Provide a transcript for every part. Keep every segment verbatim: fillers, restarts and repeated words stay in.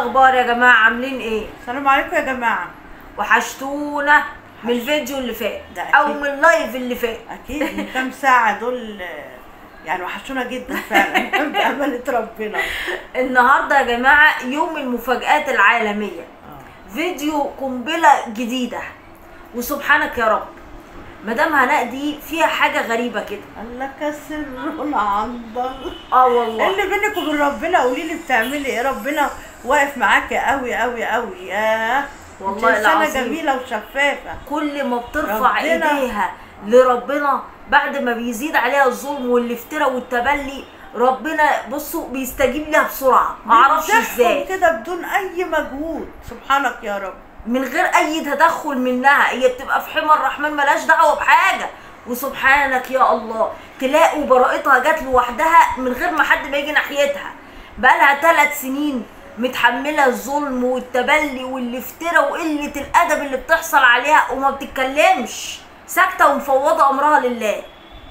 الاخبار يا جماعه؟ عاملين ايه؟ السلام عليكم يا جماعه. وحشتونا من الفيديو اللي فات ده او أكيد. من اللايف اللي فات. اكيد من كام ساعه دول يعني وحشونا جدا فعلا بأمانة ربنا. النهارده يا جماعه يوم المفاجآت العالميه. آه. فيديو قنبله جديده وسبحانك يا رب. مدام هناء دي فيها حاجه غريبه كده. قال لك سر العنضل. اه والله اللي بينك وبين ربنا قولي لي بتعملي ايه؟ ربنا واقف معاكي قوي قوي قوي. ياه والله انسانه العظيم. جميله وشفافه. كل ما بترفع ربنا. ايديها لربنا بعد ما بيزيد عليها الظلم والافتراء والتبلي، ربنا بصوا بيستجيب لها بسرعه، معرفش بتحكم ازاي، كده بدون اي مجهود. سبحانك يا رب. من غير اي تدخل منها. هي بتبقى في حمى الرحمن ملهاش دعوه بحاجه. وسبحانك يا الله تلاقوا براءتها جت لوحدها من غير ما حد ما يجي ناحيتها. بقالها ثلاث سنين متحمله الظلم والتبلي والافتراء وقله الادب اللي بتحصل عليها وما بتتكلمش، ساكته ومفوضه امرها لله.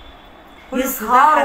يسهروا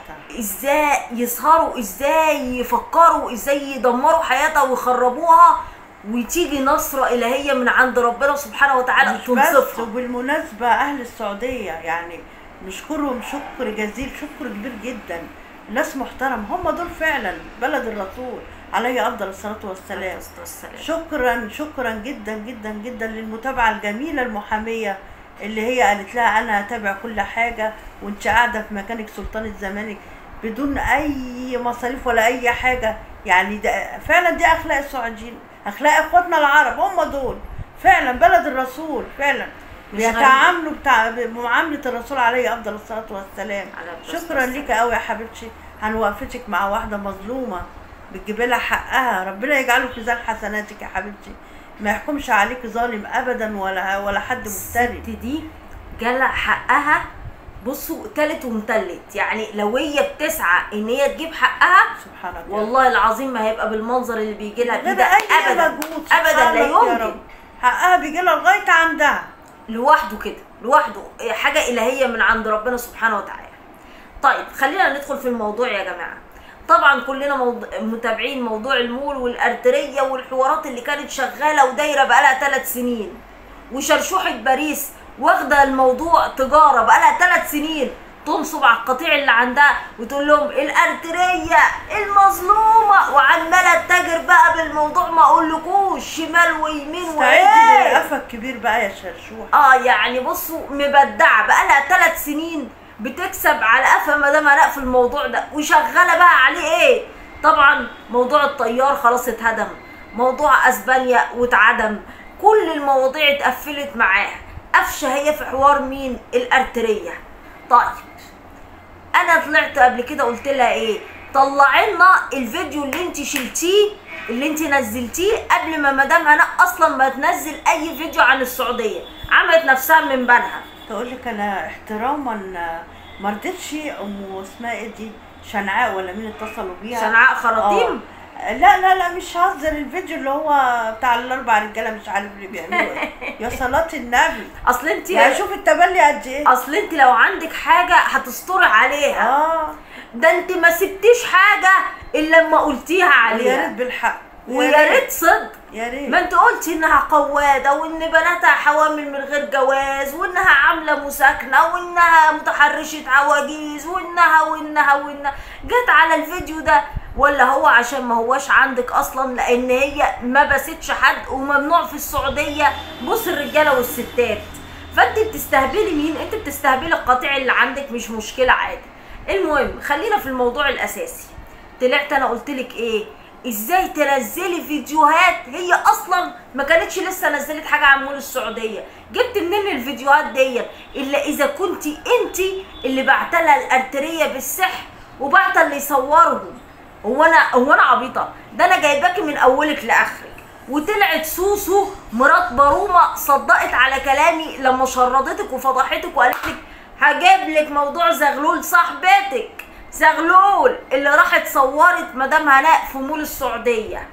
ازاي يسهروا ازاي يفكروا ازاي يدمروا حياتها ويخربوها، وتيجي نصرة إلهية من عند ربنا سبحانه وتعالى تنصفها. وبالمناسبة أهل السعودية يعني نشكرهم شكر جزيل، شكر كبير جدا. ناس محترم، هم دول فعلا بلد الرسول عليه أفضل الصلاة والسلام. شكرا شكرا جدا جدا جدا للمتابعة الجميلة المحامية اللي هي قالت لها أنا هتابع كل حاجة وأنت قاعدة في مكانك سلطان الزمالك بدون أي مصاريف ولا أي حاجة. يعني ده فعلا دي أخلاق السعوديين، اخلاق اخواتنا العرب، هم دول فعلا بلد الرسول. فعلا بيتعاملوا بتاع بمعامله الرسول عليه افضل الصلاه والسلام. شكرا ليك قوي يا حبيبتي. هنوقفتك مع واحده مظلومه بتجيبي لها حقها، ربنا يجعله في ميزان حسناتك يا حبيبتي، ما يحكمش عليك ظالم ابدا ولا ولا حد مفتري. الست دي جالها حقها، بصوا تالت ومتلت. يعني لو هي بتسعى ان هي تجيب حقها سبحان الله والله العظيم ما هيبقى بالمنظر اللي بيجي لها كده ابدا مجهود. ابدا لا يمكن. حقها بيجي لها لغايه عندها لوحده كده، لوحده حاجه الهيه من عند ربنا سبحانه وتعالى. طيب خلينا ندخل في الموضوع يا جماعه. طبعا كلنا موضوع متابعين موضوع المول والارتريه والحوارات اللي كانت شغاله ودايره بقالها ثلاث سنين، وشرشوحه باريس واخده الموضوع تجاره بقالها ثلاث سنين، تنصب على القطيع اللي عندها وتقول لهم الارتريه المظلومه، وعماله تتاجر بقى بالموضوع ما اقولكوش شمال ويمين وايه. القفا الكبير بقى يا شرشوح. اه يعني بصوا مبدعه بقالها ثلاث سنين بتكسب على قفا مدام هناء في الموضوع ده، وشغاله بقى عليه ايه؟ طبعا موضوع الطيار خلاص اتهدم، موضوع اسبانيا واتعدم، كل المواضيع اتقفلت معاها. قفشه هي في حوار مين؟ الارتريه. طيب انا طلعت قبل كده قلت لها ايه؟ طلعي لنا الفيديو اللي انت شلتيه اللي انت نزلتيه قبل ما مدام هناء اصلا ما تنزل اي فيديو عن السعوديه، عملت نفسها من بنها. تقول لك انا احتراما ما رضيتش ام اسمها ايه دي شنعاء ولا مين اتصلوا بيها؟ شنعاء خراطيم. آه. لا لا لا مش هزر، الفيديو اللي هو بتاع الاربع رجاله مش عارف اللي بيعملوا ايه. يا صلاه النبي. اصل انت يعني شوف التبلي قد ايه. اصل انت لو عندك حاجه هتستري عليها. اه ده انت ما سبتيش حاجه الا لما قلتيها عليها. ويا ريت بالحق، ويا ريت صدق. يا ريت. ما انت قلتي انها قواده وان بناتها حوامل من غير جواز وانها عامله مساكنه وانها متحرشه عواجيز وانها وانها وانها جت على الفيديو ده. ولا هو عشان ما هواش عندك اصلا؟ لان هي ما بستش حد وممنوع في السعوديه بص الرجاله والستات. فانت بتستهبلي مين؟ انت بتستهبلي القطيع اللي عندك، مش مشكله عادي. المهم خلينا في الموضوع الاساسي. طلعت انا قلت لك ايه؟ ازاي تنزلي فيديوهات هي اصلا ما كانتش لسه نزلت حاجه عن مول السعوديه؟ جبت منين الفيديوهات دي الا اذا كنت انت اللي بعت لها الارتريه بالسحر وبعت اللي يصورهم؟ هو انا هو انا عبيطه؟ ده انا جايباكي من اولك لاخرك. وطلعت سوسو مرات بارومه صدقت على كلامي لما شردتك وفضحتك وقالت لك هجيب لك موضوع زغلول صاحبتك زغلول اللي راحت صورت مدام هناء في مول السعوديه.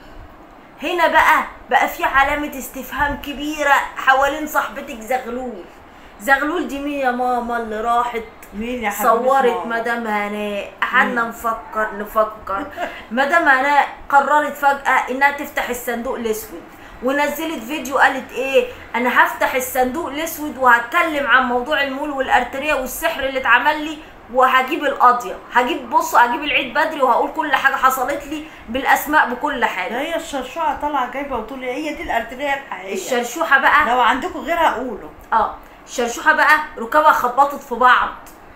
هنا بقى بقى في علامه استفهام كبيره حوالين صاحبتك زغلول. زغلول دي مين يا ماما اللي راحت مين يا حبيبي؟ صورت اسمه؟ مدام هناء. قعدنا نفكر نفكر مدام هناء قررت فجأة انها تفتح الصندوق الاسود، ونزلت فيديو قالت ايه، انا هفتح الصندوق الاسود وهتكلم عن موضوع المول والارتريه والسحر اللي اتعمل لي، وهجيب القاضيه، هجيب بصوا هجيب العيد بدري وهقول كل حاجه حصلت لي بالاسماء بكل ده حاجه. هي الشرشوعه طالعه جايبه وتقول لي هي دي الارتريه الحقيقيه. الشرشوحه بقى لو عندكم غيرها قولوا. اه الشرشوحه بقى ركابها خبطت في بعض،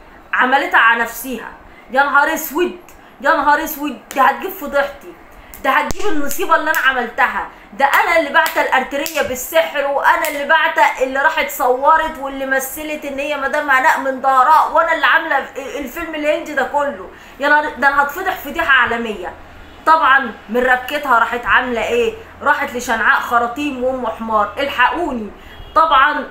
عملتها على نفسيها. يا نهار اسود يا نهار اسود، دي هتجيب فضيحتي، ده هتجيب النصيبه اللي انا عملتها، ده انا اللي بعت الارتريه بالسحر، وانا اللي بعت اللي راحت صورت واللي مثلت ان هي مدام هناء من ظهرها، وانا اللي عامله الفيلم الهندي ده كله. يا نهار ده انا هتفضح فضيحه عالميه. طبعا من ربكتها راحت عامله ايه، راحت لشنعاء خراطيم وام حمار الحقوني. طبعا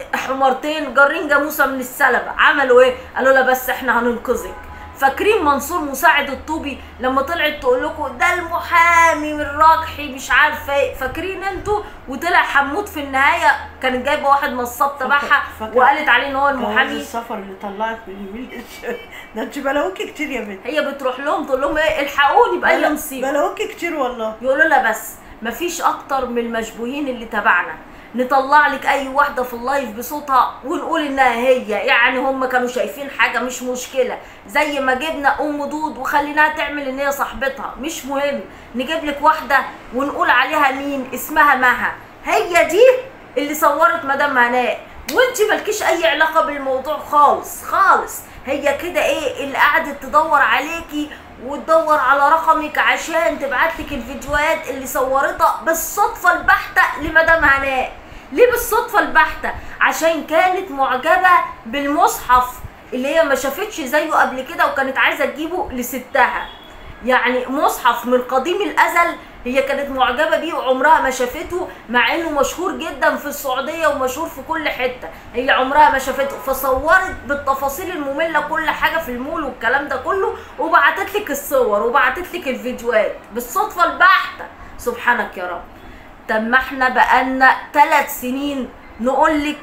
حمارتين جارين جاموسه من السلبه عملوا ايه، قالوا لها بس احنا هننقذك. فاكرين منصور مساعد الطوبي لما طلعت تقول لكم ده المحامي من راجحي مش عارفه ايه، فاكرين انتوا؟ وطلع حمود في النهايه كانت جايبه واحد نصاب تبعها وقالت عليه ان هو المحامي. السفر اللي طلعت من اليمين ده انت بلاوكي كتير يا بنت. هي بتروح لهم تقول لهم ايه، الحقوني باي مصيبه. بلاوكي كتير والله. يقولوا لها بس مفيش اكتر من المشبوهين اللي تبعنا، نطلع لك اي واحده في اللايف بصوتها ونقول انها هي، يعني هم كانوا شايفين حاجه مش مشكله، زي ما جبنا ام دود وخليناها تعمل ان هي صاحبتها، مش مهم نجيب لك واحده ونقول عليها مين، اسمها مها، هي دي اللي صورت مدام هناء، وانت مالكيش اي علاقه بالموضوع خالص خالص. هي كده ايه اللي قعدت تدور عليكي وتدور على رقمك عشان تبعتلك الفيديوهات اللي صورتها بالصدفه البحته لمدام هناء. ليه بالصدفه البحته؟ عشان كانت معجبه بالمصحف اللي هي ما شافتش زيه قبل كده وكانت عايزه تجيبه لستها، يعني مصحف من قديم الازل هي كانت معجبه بيه وعمرها ما شافته، مع انه مشهور جدا في السعوديه ومشهور في كل حته، هي عمرها ما شافته، فصورت بالتفاصيل الممله كل حاجه في المول والكلام ده كله، وبعتت لك الصور وبعتت لك الفيديوهات بالصدفه البحته. سبحانك يا رب. طب ما احنا بقالنا ثلاث سنين نقول لك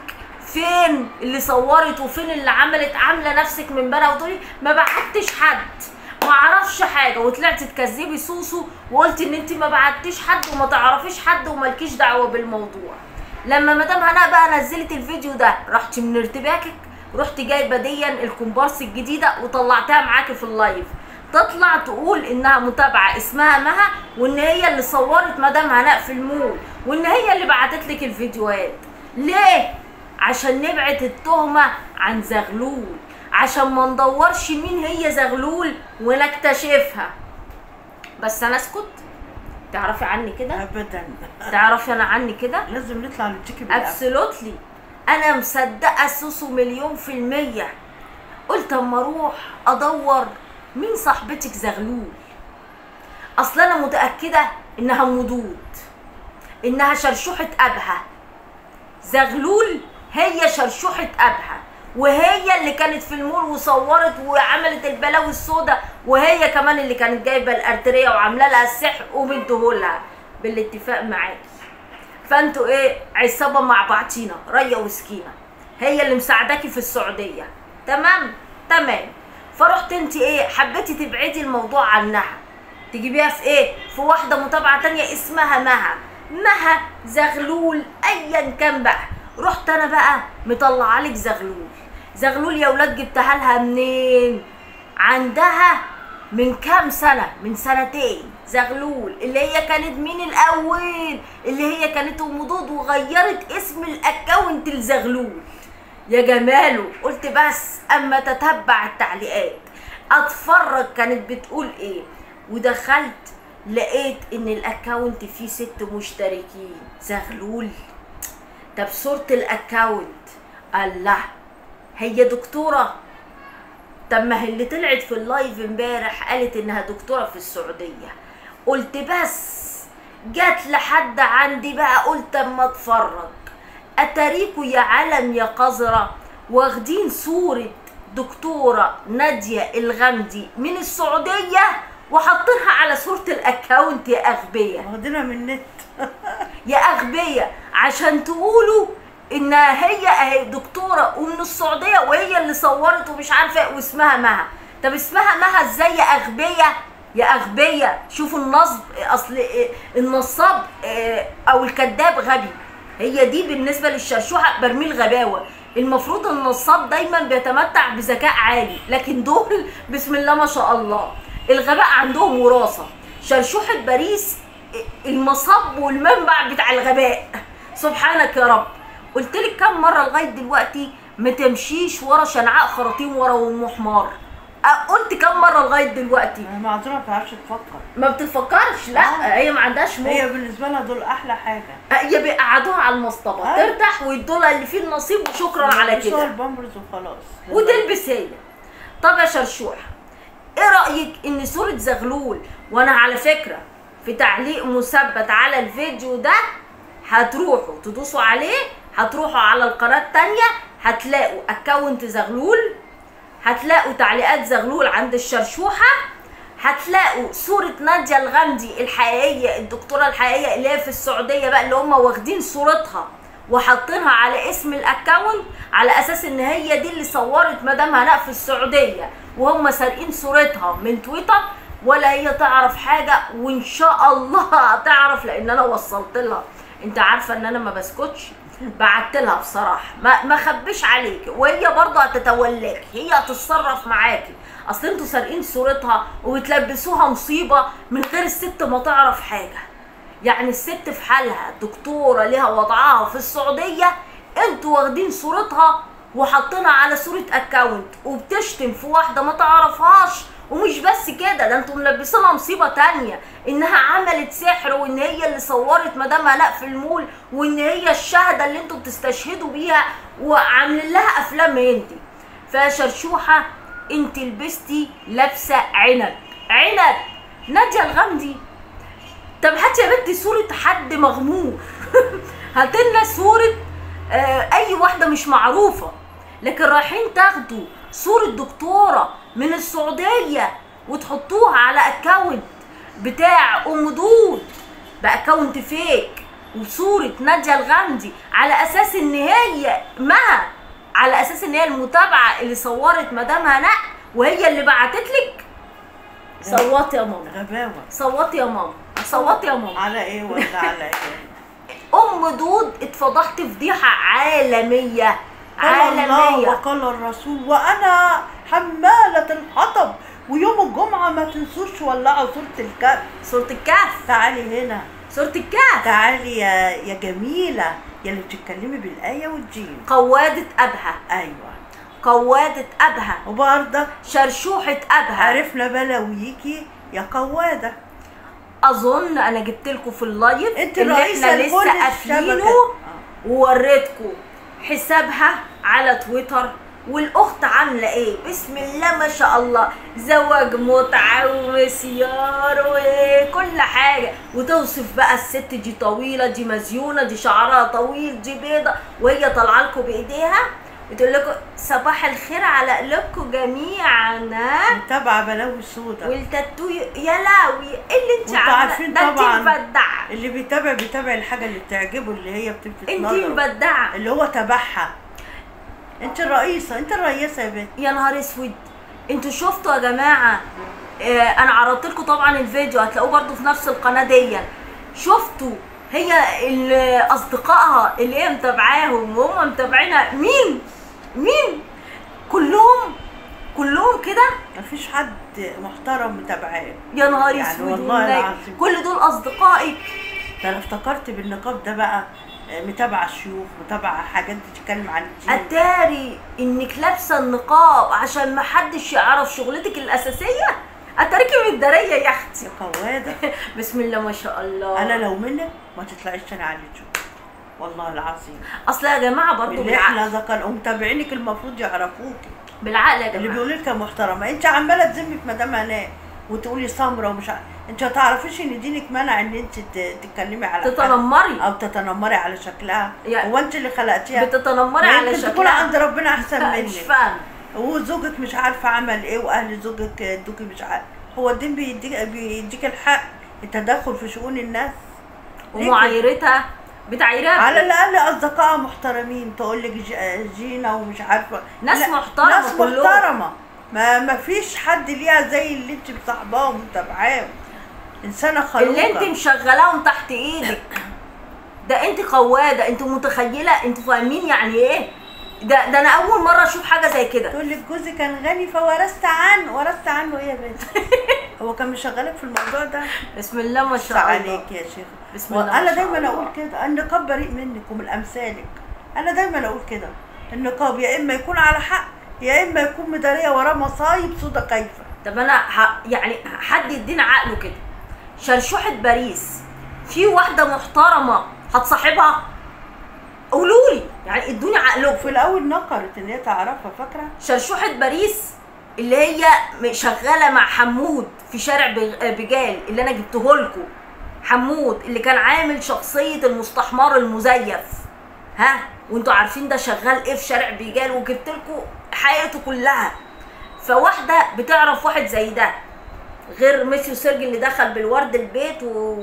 فين اللي صورت وفين اللي عملت، عامله نفسك من بره وتقولي ما بعتش حد ما اعرفش حاجه، وطلعتي تكذبي سوسو وقلتي ان انت ما بعتيش حد وما تعرفيش حد ومالكيش دعوه بالموضوع. لما مدام هناء بقى نزلت الفيديو ده رحتي من ارتباكك رحتي جايبه ديا الكومبارس الجديده وطلعتها معاكي في اللايف، تطلع تقول انها متابعه اسمها مها وان هي اللي صورت مدام هناء في المول وان هي اللي بعتت لك الفيديوهات. ليه؟ عشان نبعد التهمه عن زغلول، عشان ما ندورش مين هي زغلول ونكتشفها. بس انا اسكت؟ تعرفي عني كده؟ ابدا. تعرفي انا عني كده؟ لازم نطلع نتكي بالعافيه. ابسولوتلي انا مصدقه سوسو مليون في الميه. قلت اما اروح ادور مين صاحبتك زغلول، اصل انا متاكده انها مدود، انها شرشوحه ابها. زغلول هي شرشوحه ابها، وهي اللي كانت في المول وصورت وعملت البلاوي السوداء، وهي كمان اللي كانت جايبه الارتريه وعامله لها السحر ومديهولها بالاتفاق معاكي. فانتوا ايه عصابه مع بعضينا ريا وسكينه، هي اللي مساعداكي في السعوديه. تمام تمام. فرحت انت ايه حبيتي تبعدي الموضوع عنها، تجيبيها في ايه، في واحده متابعه تانيه اسمها مها، مها زغلول ايا كان بقى. رحت انا بقى مطلعه لك زغلول. زغلول يا ولاد جبتها لها منين؟ عندها من كام سنه، من سنتين. زغلول اللي هي كانت مين الاول، اللي هي كانت ام دود وغيرت اسم الاكونت لزغلول. يا جماله. قلت بس اما تتبع التعليقات اتفرج كانت بتقول ايه، ودخلت لقيت ان الاكونت فيه ست مشتركين. زغلول. طب صورة الاكونت الله هي دكتورة؟ طب ما هي اللي طلعت في اللايف امبارح قالت انها دكتورة في السعودية. قلت بس جات لحد عندي بقى، قلت اما اتفرج اتاريكوا يا علم يا قذرة واخدين صورة دكتورة نادية الغامدي من السعودية وحاطينها على صورة الاكونت. يا اغبية، واخدينها من النت. يا اغبية، عشان تقولوا ان هي اهي دكتوره ومن السعوديه وهي اللي صورت ومش عارفه ايه واسمها مها. طب اسمها مها ازاي يا اغبيه؟ يا اغبيه شوفوا النصب، اصل النصاب او الكذاب غبي، هي دي بالنسبه للشرشوحه برميل غباوه. المفروض النصاب دايما بيتمتع بذكاء عالي، لكن دول بسم الله ما شاء الله الغباء عندهم وراثه. شرشوحه باريس المصب والمنبع بتاع الغباء. سبحانك يا رب. قلت لك كم مره لغايه دلوقتي ما تمشيش ورا شنعاء خراطيم ورا ام حمار؟ قلت كم مره لغايه دلوقتي؟ معذوره ما بتعرفش تفكر، ما بتفكرش. لا آه. هي ما عندهاش مخ، هي بالنسبه لها دول احلى حاجه. هي بيقعدوها على المصطبه آه. ترتاح ويدوا لها اللي فيه النصيب وشكرا على كده، البامبرز وخلاص وتلبس هي. طب يا شرشوح ايه رايك ان صوره زغلول، وانا على فكره في تعليق مثبت على الفيديو ده هتروحوا تدوسوا عليه، هتروحوا على القناه الثانيه هتلاقوا اكونت زغلول، هتلاقوا تعليقات زغلول عند الشرشوحه، هتلاقوا صوره ناديه الغامدي الحقيقيه الدكتوره الحقيقيه اللي هي في السعوديه بقى، اللي هم واخدين صورتها وحاطينها على اسم الاكونت على اساس ان هي دي اللي صورت مدام هناء في السعوديه، وهم سارقين صورتها من تويتر. ولا هي تعرف حاجه، وان شاء الله هتعرف لان انا وصلت لها. انت عارفه ان انا ما بسكتش، بعت لها بصراحه، ما ما خبيش عليكي، وهي برضه هتتولاكي، هي هتتصرف معاكي. اصل انتوا سارقين صورتها وبتلبسوها مصيبه من غير الست ما تعرف حاجه. يعني الست في حالها دكتوره ليها وضعها في السعوديه، انتوا واخدين صورتها وحاطينها على صوره اكونت وبتشتم في واحده ما تعرفهاش. ومش بس كده، ده انتوا ملبسينها مصيبه تانيه، انها عملت سحر، وان هي اللي صورت مدام هناء في المول، وان هي الشهاده اللي انتوا بتستشهدوا بيها، وعاملين لها افلام هندي. فشرشوحه انت لبستي لابسه عنب عنب. ناديه الغامدي طب هاتي يا بنتي صوره حد مغمور هاتلنا صوره آه اي واحده مش معروفه، لكن رايحين تاخدوا صوره دكتوره من السعوديه وتحطوها على اكونت بتاع ام دود باكونت فيك، وصوره ناديه الغامدي على اساس ان هي مها، على اساس ان هي المتابعه اللي صورت مدام هناء وهي اللي بعتت لك. صوتي يا ماما، غباوه. صوتي يا ماما، صوتي يا ماما. على ايه ولا على ايه؟ ام دود اتفضحت فضيحه عالميه عالميه. قال الله وقال الرسول وانا حماله الحطب، ويوم الجمعه ما تنسوش ولعوا سوره الكهف. سوره الكهف، تعالي هنا سوره الكهف، تعالي يا يا جميله يا اللي بتتكلمي بالايه والجيم. قواده ابها، ايوه قواده ابها، وبرضه شرشوحه ابها. عرفنا بلاويكي يا قواده. اظن انا جبت لكم في اللايف انت اللي احنا لسه قافلينه ووريتكم حسابها على تويتر، والاخت عامله ايه. بسم الله ما شاء الله، زواج متعه ومسيار وكل حاجه، وتوصف بقى الست دي طويله، دي مزيونه، دي شعرها طويل، دي بيضه، وهي طالعه لكم بايديها بتقول لكم صباح الخير على قلوبكم جميعا. متابعه بلاوي سودا والتاتو يا لاوي اللي انت عارفه ده. انت مبدعه، اللي بيتابع بيتابع الحاجه اللي بتعجبه، اللي هي بتلفت نظره، انت مبدعه، اللي هو تبعها. انت الرئيسه، انت الرئيسه يا بنت. يا نهار اسود. انتوا شفتوا يا جماعه؟ اه انا عرضت لكم طبعا الفيديو، هتلاقوه برده في نفس القناه دي. شفتوا هي اصدقائها اللي هي متابعاهم وهم متابعينها مين مين كلهم كلهم كده، مفيش حد محترم متابعاه. يا نهار يعني اسود والله العظيم، كل دول اصدقائك. ده انا افتكرت بالنقاب ده بقى متابعه الشيوخ، متابعه حاجات بتتكلم عن الدين. اتاري انك لابسه النقاب عشان ما حدش يعرف شغلتك الاساسيه. اتاريكي متداريه يا اختي يا قواده بسم الله ما شاء الله. انا لو منك ما تطلعيش تاني على اليوتيوب والله العظيم. اصل يا جماعه برضه بالعقل، احنا اذا كانوا متابعينك المفروض يعرفوكي بالعقل يا جماعه. اللي بيقول لك محترمه، انت عماله تذمي في مدام هناء وتقولي سمره ومش عارفه، انت ما تعرفيش ان دينك منع ان انت تتكلمي على تتنمري او تتنمري على شكلها. هو انت اللي خلقتيها بتتنمري على شكلها؟ يمكن تكون عند ربنا احسن منك. مش فاهمه. وزوجك مش عارفه عمل ايه، واهل زوجك ادوكي مش عارفه. هو الدين بيديك بيديك الحق التدخل في شؤون الناس ومعايرتها بتاع يراب. على الاقل اصدقائها محترمين، تقول لك جينا ومش عارفه ناس محترمه، ناس كلهم. محترمه، ما ما فيش حد ليها زي اللي انت مصاحباه ومتابعاه، انسانه خلوقه اللي انت مشغلاهم تحت ايدك. ده انت قواده، انت متخيله، انتوا فاهمين يعني ايه؟ ده ده انا اول مره اشوف حاجه زي كده. تقول لك جوزي كان غني فورثت عنه. ورثت عنه ايه يا بنت؟ هو كان مشغلك في الموضوع ده؟ بسم الله ما شاء الله عليك يا شيخ. بسم الله. انا دايما اقول كده، النقاب بريء منك ومن امثالك. انا دايما اقول كده، النقاب يا اما يكون على حق يا اما يكون مداريه وراه مصايب سودا كيفه. طب انا ح... يعني حد يدينا عقله كده. شرشوحه باريس في واحده محترمه هتصاحبها؟ قولوا لي يعني، ادوني عقلكم. في الاول نقرت ان هي تعرفها، فاكره؟ شرشوحه باريس اللي هي شغاله مع حمود في شارع بجال اللي انا جبته لكم. حمود اللي كان عامل شخصيه المستحمر المزيف، ها، وانتوا عارفين ده شغال ايه في شارع بجال، وجبت لكم حياته كلها. فواحده بتعرف واحد زي ده، غير ميسيو سيرجي اللي دخل بالورد البيت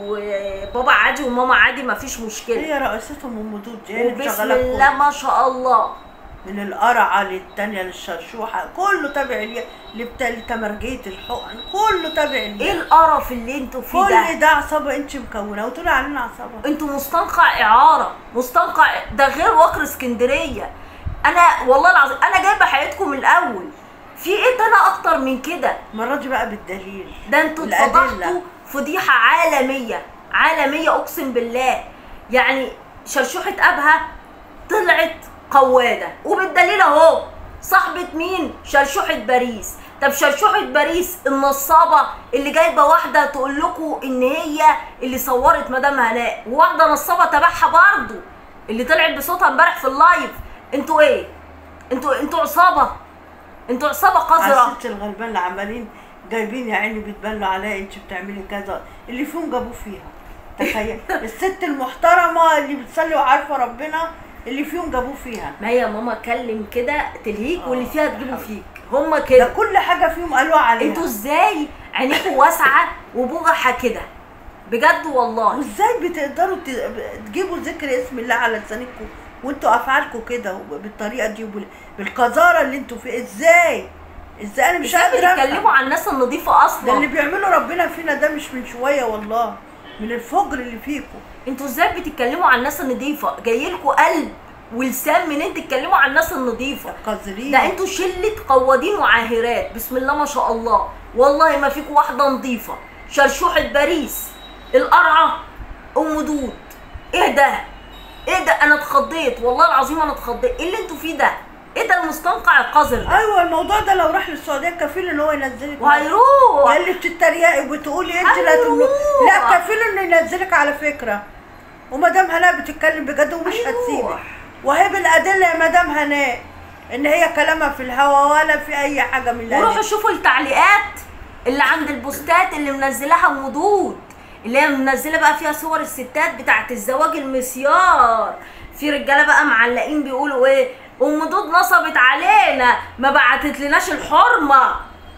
وبابا عادي وماما عادي، مفيش مشكله. هي رئيستهم ام دود دي، وبسم الله ما شاء الله، من القرعه للتانيه للشرشوحه كله تابع ليها، لتمرجيه الحقن كله تابع ليها. ايه القرف اللي انتوا فيه ده؟ كل ده عصابه انت مكونه وتقولي علينا عصابه. انتوا مستنقع اعاره، مستنقع، ده غير وكر اسكندريه. انا والله العظيم انا جايبه حياتكم من الاول. في ايه تاني اكتر من كده؟ المره دي بقى بالدليل. ده انتوا اتفضحتوا فضيحه عالميه عالميه اقسم بالله. يعني شرشوحه ابها طلعت قواده، وبالدليل اهو. صاحبه مين؟ شرشوحه باريس. طب شرشوحه باريس النصابه اللي جايبه واحده تقول لكم ان هي اللي صورت مدام هناء، وواحده نصابه تبعها برضه اللي طلعت بصوتها امبارح في اللايف. انتوا ايه؟ انتوا انتوا عصابه، انتوا عصابه قذره. الست الغلبان اللي عمالين جايبين يا عيني بيتبلوا عليها، انت بتعملي كذا، اللي فيهم جابوه فيها. تخيل الست المحترمه اللي بتصلي وعارفه ربنا اللي فيهم جابوه فيها. ما هي ماما كلم كده تلهيك، واللي فيها تجيبه فيك. هما كده، ده كل حاجه فيهم قالوها عليها. انتوا ازاي عينيكوا واسعه وبجحه كده بجد والله؟ وازاي بتقدروا تجيبوا ذكر اسم الله على لسانكم وانتوا افعالكم كده بالطريقه دي وبالقذاره اللي انتوا فيها؟ ازاي ازاي انا مش قادره افهم. بتتكلموا عن الناس النظيفه اصلا. ده اللي بيعملوا ربنا فينا ده مش من شويه والله، من الفجر اللي فيكم. انتوا ازاي بتتكلموا عن الناس النظيفه؟ جايلكوا قلب ولسان منين تتكلموا عن الناس النظيفه؟ قذرين. ده انتوا شله قوادين وعاهرات بسم الله ما شاء الله. والله ما فيكوا واحده نظيفه. شرشوحه باريس، القرعه، ام دود. ايه ده؟ ايه ده؟ انا اتخضيت والله العظيم، انا اتخضيت. ايه اللي انتوا فيه ده؟ ايه ده المستنقع القذر ده؟ ايوه الموضوع ده لو راح للسعوديه كفيل ان هو ينزلك. وهيروح. يا اللي بتتريقي وبتقولي انت لا تقولي، لا كفيل انه ينزلك على فكره. ومدام هناء بتتكلم بجد ومش هتسيبك، وهي بالادله يا مدام هناء ان هي كلامها في الهوا ولا في اي حاجه من اللي وروحوا شوفوا التعليقات اللي عند البوستات اللي منزلاها مدود، اللي هي منزله بقى فيها صور الستات بتاعت الزواج المسيار. في رجاله بقى معلقين بيقولوا ايه؟ ام دود نصبت علينا، ما بعتت لناش الحرمه،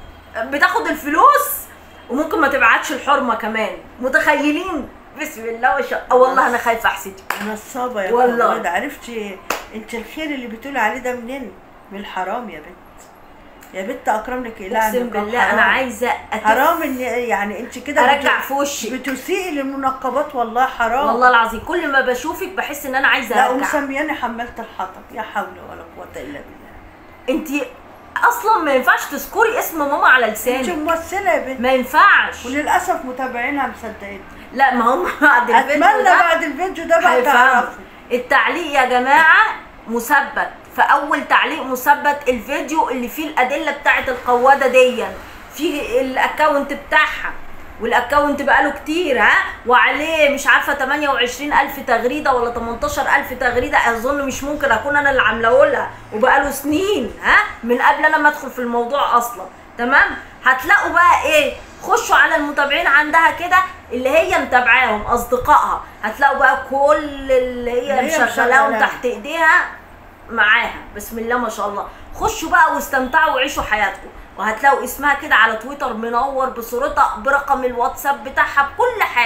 بتاخد الفلوس وممكن ما تبعتش الحرمه كمان. متخيلين؟ بسم الله ما شاء الله. والله انا خايفه احسدك. نصابه يا والله. ده عرفتي انت الخير اللي بتقولي عليه ده منين؟ من الحرام يا بنت. يا بنت اكرم لك اله. اقسم بالله انا عايزه أتف... حرام ان يعني انت كده ارجع في وشك، بتسيئي للمنقبات. والله حرام والله العظيم. كل ما بشوفك بحس ان انا عايزه ارجع. لا ومسمياني حملت الحطب، يا حول ولا قوه الا بالله. انت اصلا ما ينفعش تذكري اسم ماما على لسانك. انت ممثله يا بنت، ما ينفعش. وللاسف متابعينها مصدقين. لا ما هم بعد الفيديو ده اتمنى بعد الفيديو ده بقى تعرفوا. التعليق يا جماعه مثبت، فاول تعليق مثبت الفيديو اللي فيه الادله بتاعه القواده دي، في الاكونت بتاعها، والاكونت بقاله كتير ها، وعليه مش عارفه ثمانية وعشرين ألف تغريده ولا تمنتاشر ألف تغريده. اظن مش ممكن اكون انا اللي عاملاه لها، وبقاله سنين ها، من قبل انا ما ادخل في الموضوع اصلا. تمام؟ هتلاقوا بقى ايه؟ خشوا على المتابعين عندها كده اللي هي متابعاهم اصدقائها، هتلاقوا بقى كل اللي هي مشغلاهم تحت ايديها معاها بسم الله ما شاء الله. خشوا بقى واستمتعوا وعيشوا حياتكم، وهتلاقوا اسمها كده على تويتر منور بصورتها برقم الواتساب بتاعها بكل حاجه.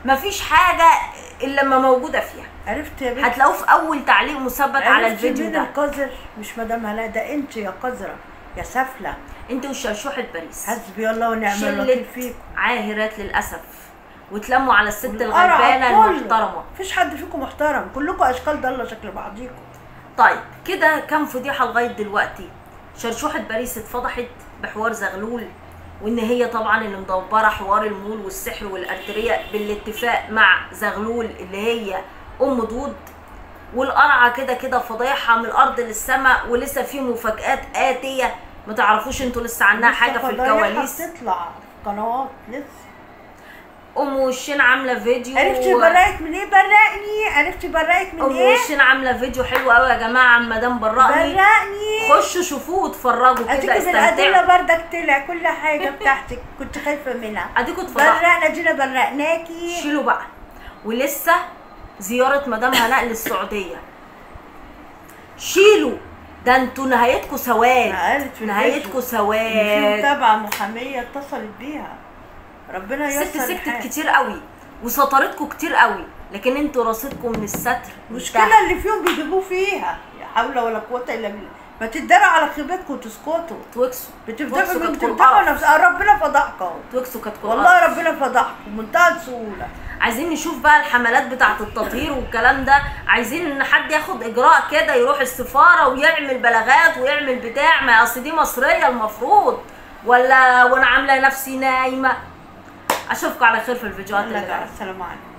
مفيش حاجه الا لما موجوده فيها. عرفت يا بنت؟ هتلاقوه في اول تعليق مثبت على الفيديو ده. عرفت مين القذر؟ مش مدام هلاء، ده انت يا قذره يا سافله، انت وشرشوحة باريس. حسبي الله ونعم الوكيل فيكم. عاهرات للاسف، وتلموا على الست الغلبانه المحترمه. مفيش حد فيكم محترم، كلكم اشكال ضاله شكل بعضيكم. طيب كده كام فضيحه لغايه دلوقتي. شرشوحة باريس اتفضحت بحوار زغلول، وان هي طبعا اللي مدبره حوار المول والسحر والارتريه بالاتفاق مع زغلول اللي هي ام دود. والقرعه كده كده فضايحها من الارض للسماء، ولسه في مفاجآت اتيه ما تعرفوش انتوا لسه عنها حاجه في الكواليس. بتطلع قنوات لسه. ام وشين عامله فيديو. عرفتي برأك من ايه؟ برأني. عرفتي برأك من ام ايه؟ ام وشين عامله فيديو حلو قوي يا جماعه عن مدام برأني. برأني خشوا شوفوه واتفرجوا كده استمتعوا. بالأدلة بردك طلع كل حاجه بتاعتك كنت خايفه منها. اديكوا اتفرجوا. برأنا جينا برأناكي. شيلوا بقى. ولسه زياره مدام هناء للسعوديه. شيلوا، ده انتوا نهايتكم سواد. نهايتكم سواد. في متابعه محاميه اتصلت بيها، ربنا ييسر الست سكتت كتير قوي وسطرتكم كتير قوي، لكن انتوا رصيدكم من الستر. المشكله اللي فيهم بيجيبوه فيها، لا حول ولا قوه الا بالله. ما تداروا على خيبتكم وتسكتوا. توكسوا بتفضحوا مين؟ بتفضحوا نفسكم. ربنا فضحكم. توكسوا كانت والله ربنا فضحكم بمنتهى السهوله. عايزين نشوف بقى الحملات بتاعه التطهير والكلام ده، عايزين ان حد ياخد اجراء كده، يروح السفاره ويعمل بلاغات ويعمل بتاع. ما اصل دي مصريه المفروض، ولا وانا عامله نفسي نايمه. اشوفكم على خير في الفيديوهات اللي جايه. السلام عليكم.